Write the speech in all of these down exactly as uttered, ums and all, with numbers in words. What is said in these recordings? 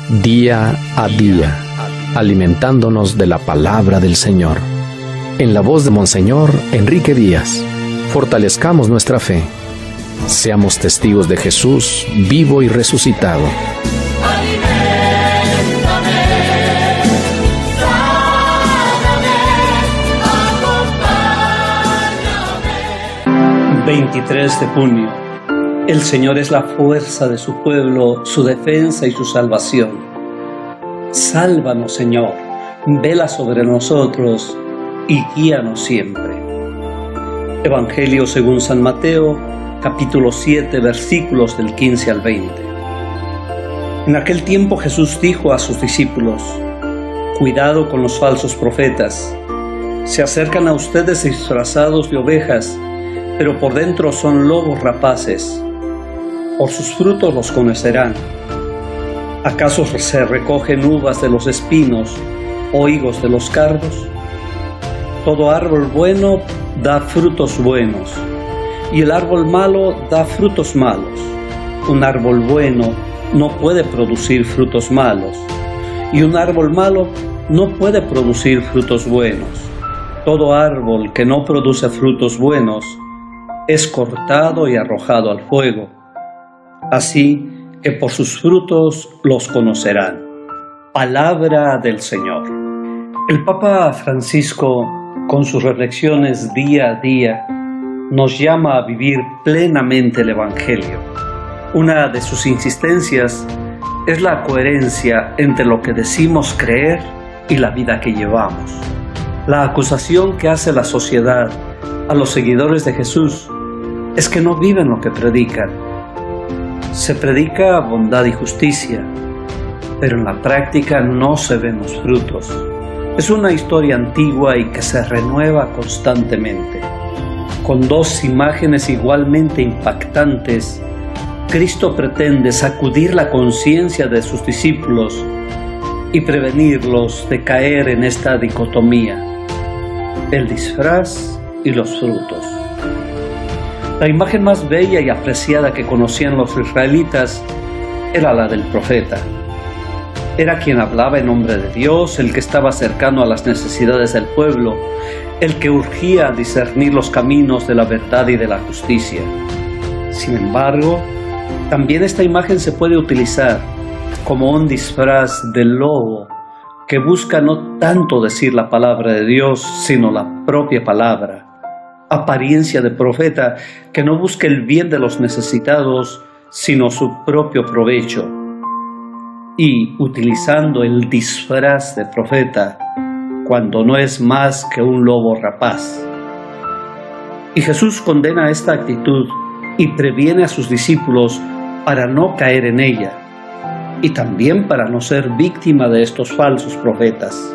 día a día, alimentándonos de la palabra del Señor. En la voz de Monseñor Enrique Díaz, fortalezcamos nuestra fe. Seamos testigos de Jesús vivo y resucitado. veintitrés de junio. El Señor es la fuerza de su pueblo, su defensa y su salvación. Sálvanos, Señor, vela sobre nosotros y guíanos siempre. Evangelio según San Mateo, capítulo siete, versículos del quince al veinte. En aquel tiempo Jesús dijo a sus discípulos: cuidado con los falsos profetas. Se acercan a ustedes disfrazados de ovejas, pero por dentro son lobos rapaces. Por sus frutos los conocerán. ¿Acaso se recogen uvas de los espinos o higos de los cardos? Todo árbol bueno da frutos buenos, y el árbol malo da frutos malos. Un árbol bueno no puede producir frutos malos, y un árbol malo no puede producir frutos buenos. Todo árbol que no produce frutos buenos es cortado y arrojado al fuego. Así que por sus frutos los conocerán. Palabra del Señor. El Papa Francisco, con sus reflexiones día a día, nos llama a vivir plenamente el Evangelio. Una de sus insistencias es la coherencia entre lo que decimos creer y la vida que llevamos. La acusación que hace la sociedad a los seguidores de Jesús es que no viven lo que predican. Se predica bondad y justicia, pero en la práctica no se ven los frutos. Es una historia antigua y que se renueva constantemente. Con dos imágenes igualmente impactantes, Cristo pretende sacudir la conciencia de sus discípulos y prevenirlos de caer en esta dicotomía: el disfraz y los frutos. La imagen más bella y apreciada que conocían los israelitas era la del profeta. Era quien hablaba en nombre de Dios, el que estaba cercano a las necesidades del pueblo, el que urgía a discernir los caminos de la verdad y de la justicia. Sin embargo, también esta imagen se puede utilizar como un disfraz del lobo que busca no tanto decir la palabra de Dios, sino la propia palabra. Apariencia de profeta que no busca el bien de los necesitados, sino su propio provecho. Y utilizando el disfraz de profeta cuando no es más que un lobo rapaz. Y Jesús condena esta actitud y previene a sus discípulos para no caer en ella, y también para no ser víctima de estos falsos profetas.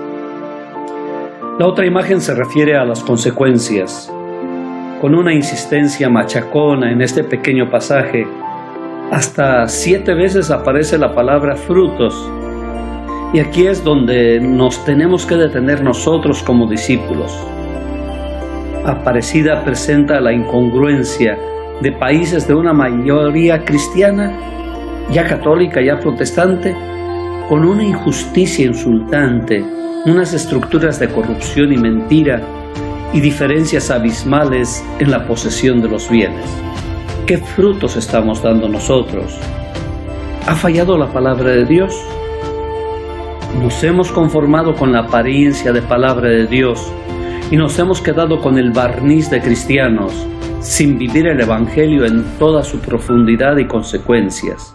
La otra imagen se refiere a las consecuencias. Con una insistencia machacona en este pequeño pasaje, hasta siete veces aparece la palabra frutos. Y aquí es donde nos tenemos que detener nosotros como discípulos. Aparecida presenta la incongruencia de países de una mayoría cristiana, ya católica, ya protestante, con una injusticia insultante, unas estructuras de corrupción y mentira, y diferencias abismales en la posesión de los bienes. ¿Qué frutos estamos dando nosotros? ¿Ha fallado la palabra de Dios? Nos hemos conformado con la apariencia de palabra de Dios y nos hemos quedado con el barniz de cristianos, sin vivir el Evangelio en toda su profundidad y consecuencias.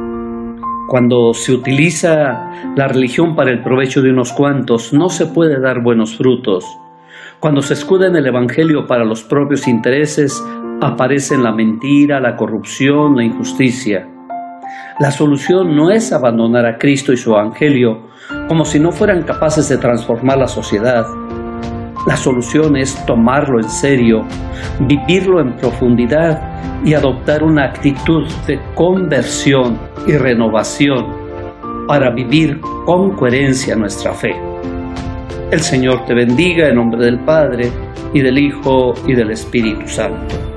Cuando se utiliza la religión para el provecho de unos cuantos, no se puede dar buenos frutos. Cuando se escuda en el Evangelio para los propios intereses, aparecen la mentira, la corrupción, la injusticia. La solución no es abandonar a Cristo y su Evangelio como si no fueran capaces de transformar la sociedad. La solución es tomarlo en serio, vivirlo en profundidad y adoptar una actitud de conversión y renovación para vivir con coherencia nuestra fe. El Señor te bendiga en nombre del Padre, y del Hijo, y del Espíritu Santo.